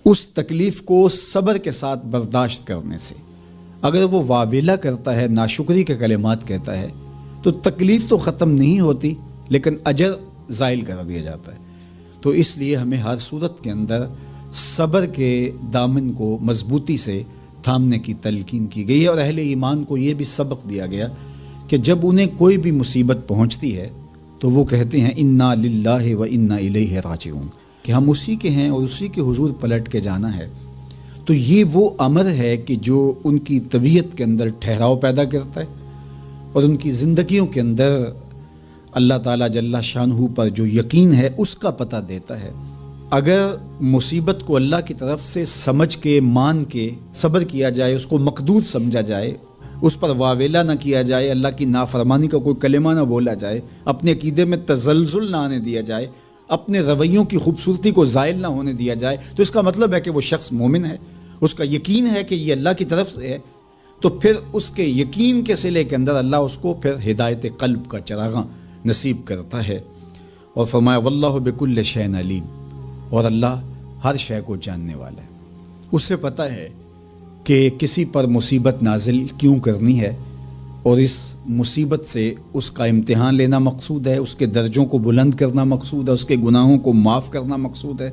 اس تکلیف کو صبر کے ساتھ برداشت کرنے سے۔ اگر وہ واویلا کرتا ہے، ناشکری کے کلمات کہتا ہے، تو تکلیف تو ختم نہیں ہوتی لیکن اجر زائل کر دیا جاتا ہے۔ تو اس لیے ہمیں ہر صورت کے اندر صبر کے دامن کو مضبوطی سے تھامنے کی تلقین کی گئی ہے، اور اہل ایمان کو یہ بھی سبق دیا گیا کہ جب انہیں کوئی بھی مصیبت پہنچتی ہے تو وہ کہتے ہیں انا للہ و انا الیہ راجعون، کہ ہم اسی کے ہیں اور اسی کے حضور پلٹ کے جانا ہے۔ تو یہ وہ امر ہے کہ جو ان کی طبیعت کے اندر ٹھہراؤ پیدا کرتا ہے اور ان کی زندگیوں کے اندر اللہ تعالیٰ جل شانہ پر جو یقین ہے اس کا پتہ دیتا ہے۔ اگر مصیبت کو اللہ کی طرف سے سمجھ کے، مان کے صبر کیا جائے، اس کو مقدور سمجھا جائے، اس پر واویلا نہ کیا جائے، اللہ کی نافرمانی کا کوئی کلمہ نہ بولا جائے، اپنے عقیدے میں تزلزل نہ آنے دیا جائے، اپنے رویوں کی خوبصورتی کو زائل نہ ہونے دیا جائے، تو اس کا مطلب ہے کہ وہ شخص مومن ہے، اس کا یقین ہے کہ یہ اللہ کی طرف سے ہے۔ تو پھر اس کے یقین کے صلے کے اندر اللہ اس کو پھر ہدایت قلب کا چراغاں نصیب کرتا ہے۔ اور فرمایا واللہ بکل شیء علیم، اور اللہ ہر شے کو جاننے والا ہے، اسے پتہ ہے کہ کسی پر مصیبت نازل کیوں کرنی ہے، اور اس مصیبت سے اس کا امتحان لینا مقصود ہے، اس کے درجوں کو بلند کرنا مقصود ہے، اس کے گناہوں کو معاف کرنا مقصود ہے،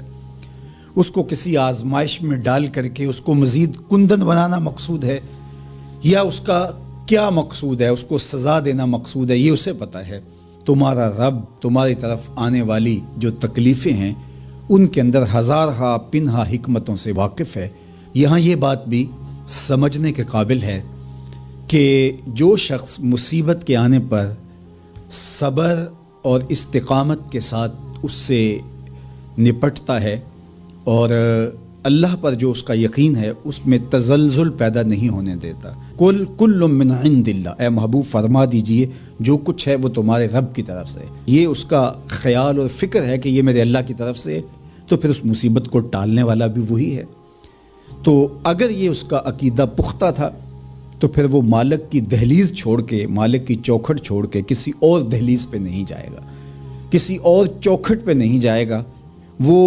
اس کو کسی آزمائش میں ڈال کر کے اس کو مزید کندن بنانا مقصود ہے، یا اس کا کیا مقصود ہے، اس کو سزا دینا مقصود ہے، یہ اسے پتہ ہے۔ تمہارا رب تمہاری طرف آنے والی جو تکلیفیں ہیں ان کے اندر ہزارہا پنہا حکمتوں سے واقف ہے۔ یہاں یہ بات بھی سمجھنے کے قابل ہے کہ جو شخص مصیبت کے آنے پر صبر اور استقامت کے ساتھ اس سے نپٹتا ہے اور اللہ پر جو اس کا یقین ہے اس میں تزلزل پیدا نہیں ہونے دیتا، کل من عند اللہ، اے محبوب فرما دیجئے جو کچھ ہے وہ تمہارے رب کی طرف سے ہے، یہ اس کا خیال اور فکر ہے کہ یہ میرے اللہ کی طرف سے ہے، تو پھر اس مصیبت کو ٹالنے والا بھی وہی ہے۔ تو اگر یہ اس کا عقیدہ پختہ تھا تو پھر وہ مالک کی دہلیز چھوڑ کے، مالک کی چوکھٹ چھوڑ کے کسی اور دہلیز پہ نہیں جائے گا، کسی اور چوکھٹ پہ نہیں جائے گا، وہ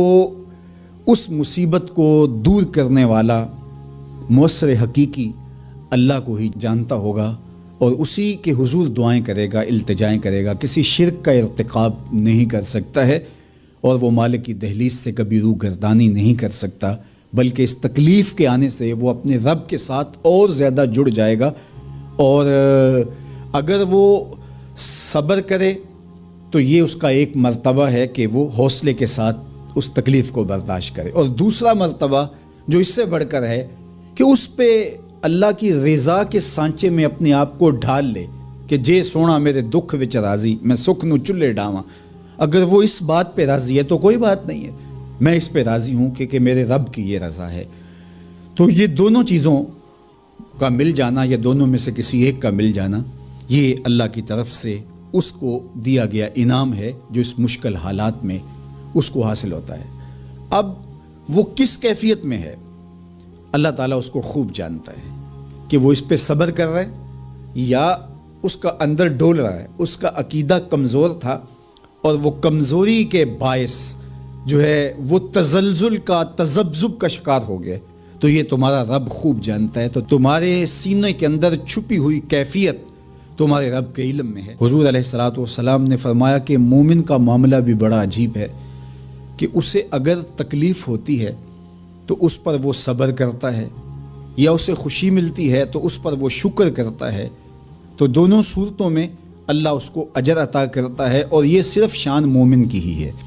اس مصیبت کو دور کرنے والا مؤثر حقیقی اللہ کو ہی جانتا ہوگا، اور اسی کے حضور دعائیں کرے گا، التجائیں کرے گا، کسی شرک کا ارتکاب نہیں کر سکتا ہے، اور وہ مالک کی دہلیز سے کبھی روح گردانی نہیں کر سکتا، بلکہ اس تکلیف کے آنے سے وہ اپنے رب کے ساتھ اور زیادہ جڑ جائے گا۔ اور اگر وہ صبر کرے تو یہ اس کا ایک مرتبہ ہے کہ وہ حوصلے کے ساتھ اس تکلیف کو برداشت کرے، اور دوسرا مرتبہ جو اس سے بڑھ کر ہے کہ اس پہ اللہ کی رضا کے سانچے میں اپنے آپ کو ڈھال لے کہ جے سونا میرے دکھ وچ راضی، میں سکھ نو چلے ڈاواں۔ اگر وہ اس بات پہ راضی ہے تو کوئی بات نہیں ہے، میں اس پہ راضی ہوں کہ میرے رب کی یہ رضا ہے۔ تو یہ دونوں چیزوں کا مل جانا، یا دونوں میں سے کسی ایک کا مل جانا، یہ اللہ کی طرف سے اس کو دیا گیا انعام ہے جو اس مشکل حالات میں اس کو حاصل ہوتا ہے۔ اب وہ کس کیفیت میں ہے اللہ تعالیٰ اس کو خوب جانتا ہے، کہ وہ اس پہ صبر کر رہا ہے یا اس کا اندر ڈول رہا ہے، اس کا عقیدہ کمزور تھا اور وہ کمزوری کے باعث جو ہے وہ تزلزل کا، تذبذب کا شکار ہو گیا، تو یہ تمہارا رب خوب جانتا ہے۔ تو تمہارے سینے کے اندر چھپی ہوئی کیفیت تمہارے رب کے علم میں ہے۔ حضور علیہ الصلوۃ والسلام نے فرمایا کہ مومن کا معاملہ بھی بڑا عجیب ہے، کہ اسے اگر تکلیف ہوتی ہے تو اس پر وہ صبر کرتا ہے، یا اسے خوشی ملتی ہے تو اس پر وہ شکر کرتا ہے، تو دونوں صورتوں میں اللہ اس کو اجر عطا کرتا ہے، اور یہ صرف شان مومن کی ہی ہے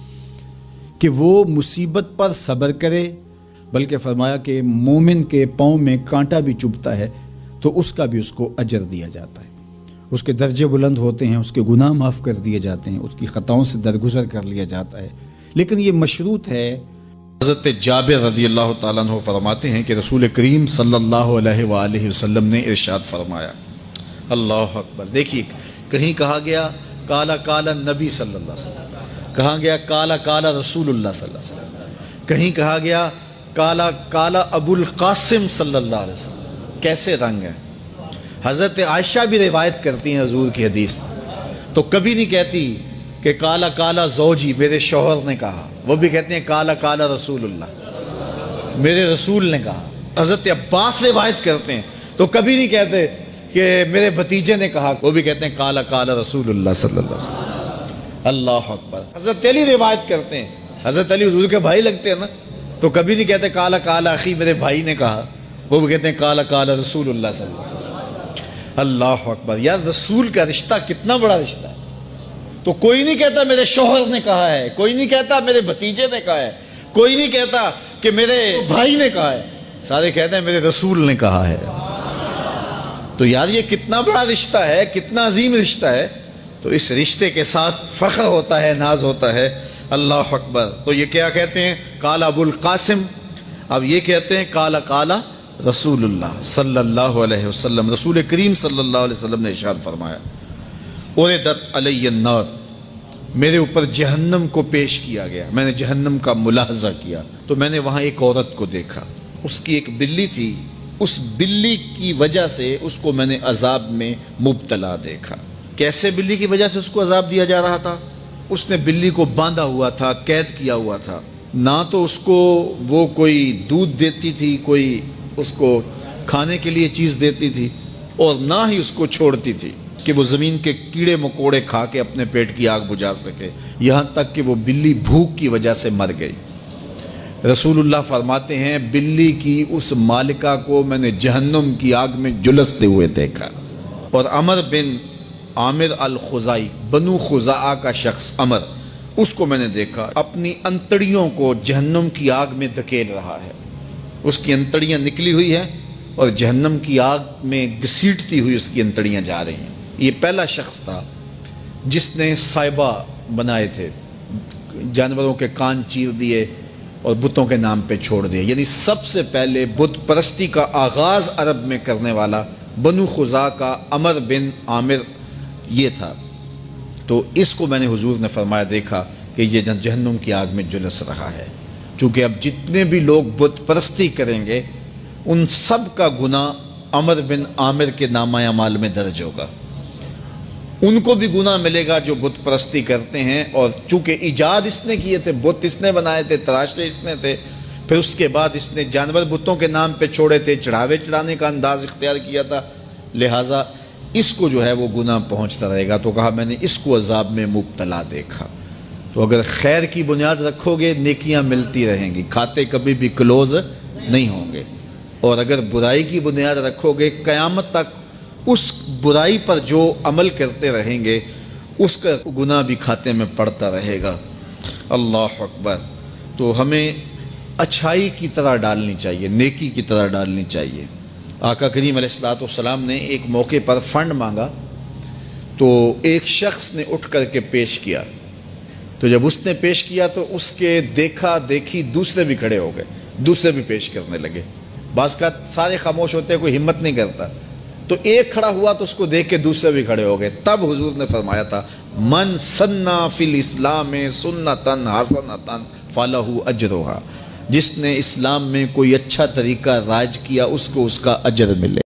کہ وہ مصیبت پر صبر کرے، بلکہ فرمایا کہ مومن کے پاؤں میں کانٹا بھی چبھتا ہے تو اس کا بھی اس کو اجر دیا جاتا ہے، اس کے درجے بلند ہوتے ہیں، اس کے گناہ معاف کر دیے جاتے ہیں، اس کی خطاؤں سے درگزر کر لیا جاتا ہے، لیکن یہ مشروط ہے۔ حضرت جابر رضی اللہ تعالیٰ عنہ فرماتے ہیں کہ رسول کریم صلی اللہ علیہ وآلہ وسلم نے ارشاد فرمایا، اللہ اکبر، دیکھیے کہیں کہا گیا کالا کالا نبی صلی اللہ علیہ وسلم، کہا گیا کالا کالا رسول اللہ صلی اللہ علیہ وسلم، کہیں کہا گیا کالا کالا ابو القاسم صلی اللہ علیہ وسلم، کیسے رنگ ہے۔ حضرت عائشہ بھی روایت کرتی ہیں حضور کی حدیث، تو کبھی نہیں کہتی کہ کالا کالا زوجی، میرے شوہر نے کہا، وہ بھی کہتے ہیں کالا کالا رسول اللہ۔ میرے رسول نے کہا. حضرت عباس روایت کرتے ہیں تو کبھی نہیں کہتے کہ میرے بھتیجے نے کہا, وہ بھی کہتے ہیں قال قال رسول اللہ صلی اللہ علیہ وسلم. اللہ اکبر. حضرت علی روایت کرتے ہیں, حضرت علی حضور کے بھائی لگتے ہیں نا, تو کبھی نہیں کہتے قال قال اخی, میرے بھائی نے کہا, وہ بھی کہتے ہیں قال قال رسول اللہ صلی اللہ علیہ وسلم. اللہ اکبر. یار رسول کا رشتہ کتنا بڑا رشتہ ہے. تو کوئی نہیں کہتا میرے شوہر نے کہا ہے, کوئی نہیں کہتا میرے بھتیجے نے کہا ہے, کوئی نہیں کہتا کہ میرے بھائی نے کہا ہے, سارے کہتے ہیں میرے رسول نے کہا ہے. تو یار یہ کتنا بڑا رشتہ ہے, کتنا عظیم رشتہ ہے. تو اس رشتے کے ساتھ فخر ہوتا ہے, ناز ہوتا ہے. اللہ اکبر. تو یہ کیا کہتے ہیں, قال ابو القاسم. اب یہ کہتے ہیں قال قال رسول اللہ صلی اللہ علیہ وسلم. رسول کریم صلی اللہ علیہ وسلم نے ارشاد فرمایا, اُرِدَتْ عَلَيَّ النَّارِ, میرے اوپر جہنم کو پیش کیا گیا. میں نے جہنم کا ملاحظہ کیا تو میں نے وہاں ایک عورت کو دیکھا, اس کی ایک بلی تھی. اس بلی کی وجہ سے اس کو میں نے عذاب میں مبتلا دیکھا. کیسے بلی کی وجہ سے اس کو عذاب دیا جا رہا تھا؟ اس نے بلی کو باندھا ہوا تھا, قید کیا ہوا تھا. نہ تو اس کو وہ کوئی دودھ دیتی تھی, کوئی اس کو کھانے کے لیے چیز دیتی تھی, اور نہ ہی اس کو چھوڑتی تھی کہ وہ زمین کے کیڑے مکوڑے کھا کے اپنے پیٹ کی آگ بجھا سکے. یہاں تک کہ وہ بلی بھوک کی وجہ سے مر گئی. رسول اللہ فرماتے ہیں بلی کی اس مالکہ کو میں نے جہنم کی آگ میں جلستے ہوئے دیکھا. اور عمر بن عامر الخزائی, بنو خزاعہ کا شخص عمر, اس کو میں نے دیکھا اپنی انتڑیوں کو جہنم کی آگ میں دھکیل رہا ہے. اس کی انتڑیاں نکلی ہوئی ہیں اور جہنم کی آگ میں گھسیٹتی ہوئی اس کی انتڑیاں جا رہی ہیں. یہ پہلا شخص تھا جس نے سائبہ بنائے تھے, جانوروں کے کان چیر دیے اور بتوں کے نام پہ چھوڑ دیے. یعنی سب سے پہلے بت پرستی کا آغاز عرب میں کرنے والا بنو خزاعہ کا عمر بن عامر یہ تھا. تو اس کو میں نے حضور نے فرمایا دیکھا کہ یہ جہنم کی آگ میں جلس رہا ہے. چونکہ اب جتنے بھی لوگ بت پرستی کریں گے ان سب کا گناہ عمر بن عامر کے نامہ اعمال میں درج ہوگا. ان کو بھی گناہ ملے گا جو بت پرستی کرتے ہیں. اور چونکہ ایجاد اس نے کیے تھے, بت اس نے بنائے تھے, تراشے اس نے تھے, پھر اس کے بعد اس نے جانور بتوں کے نام پہ چھوڑے تھے, چڑھاوے چڑھانے کا انداز اختیار کیا تھا, لہٰذا اس کو جو ہے وہ گناہ پہنچتا رہے گا. تو کہا میں نے اس کو عذاب میں مبتلا دیکھا. تو اگر خیر کی بنیاد رکھو گے نیکیاں ملتی رہیں گی, کھاتے کبھی بھی کلوز نہیں ہوں گے. اور اگر برائی کی بنیاد رکھو گے قیامت تک اس برائی پر جو عمل کرتے رہیں گے اس کا گناہ بھی کھاتے میں پڑتا رہے گا. اللہ اکبر. تو ہمیں اچھائی کی طرح ڈالنی چاہیے, نیکی کی طرح ڈالنی چاہیے. آقا کریم علیہ السلام نے ایک موقع پر فنڈ مانگا تو ایک شخص نے اٹھ کر کے پیش کیا. تو جب اس نے پیش کیا تو اس کے دیکھا دیکھی دوسرے بھی کھڑے ہو گئے, دوسرے بھی پیش کرنے لگے. بعض کا سارے خاموش ہوتے ہیں, کوئی ہمت نہیں کرتا. تو ایک کھڑا ہوا تو اس کو دیکھ کے دوسرے بھی کھڑے ہو گئے. تب حضور نے فرمایا تھا من سنّا فی الاسلام سنتن حسنتن فلہ اجرھا, جس نے اسلام میں کوئی اچھا طریقہ رائج کیا اس کو اس کا اجر ملے.